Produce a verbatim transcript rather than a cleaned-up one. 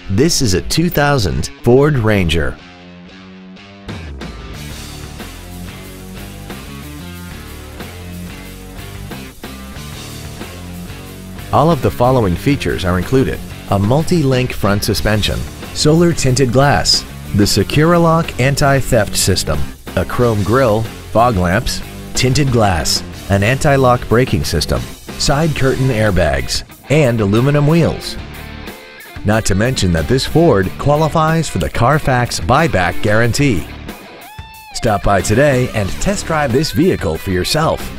This is a two thousand Ford Ranger. All of the following features are included: a multi-link front suspension, solar tinted glass, the Securalock anti-theft system, a chrome grille, fog lamps, tinted glass, an anti-lock braking system, side curtain airbags, and aluminum wheels. Not to mention that this Ford qualifies for the Carfax buyback guarantee. Stop by today and test drive this vehicle for yourself.